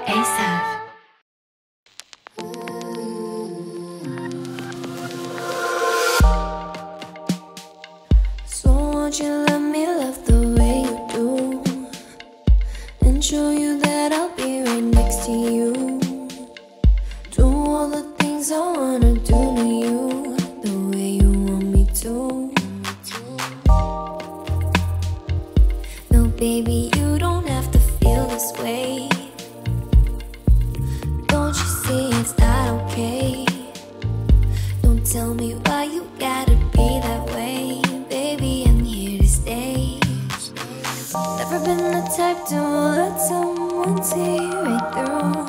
So won't you let me love the way you do, and show you that I'll be right next to you. Do all the things I wanna do to you, the way you want me to. No, baby, you don't have to feel this way. Don't you see it's not okay? Don't tell me why you gotta be that way. Baby, I'm here to stay. Never been the type to let someone see right through